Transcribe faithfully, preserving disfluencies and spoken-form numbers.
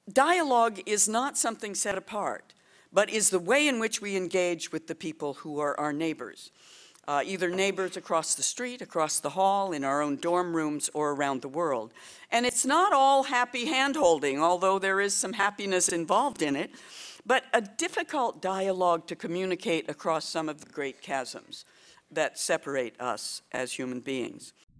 dialogue is not something set apart, but is the way in which we engage with the people who are our neighbors, uh, either neighbors across the street, across the hall, in our own dorm rooms, or around the world. And it's not all happy hand-holding, although there is some happiness involved in it, but a difficult dialogue to communicate across some of the great chasms that separate us as human beings.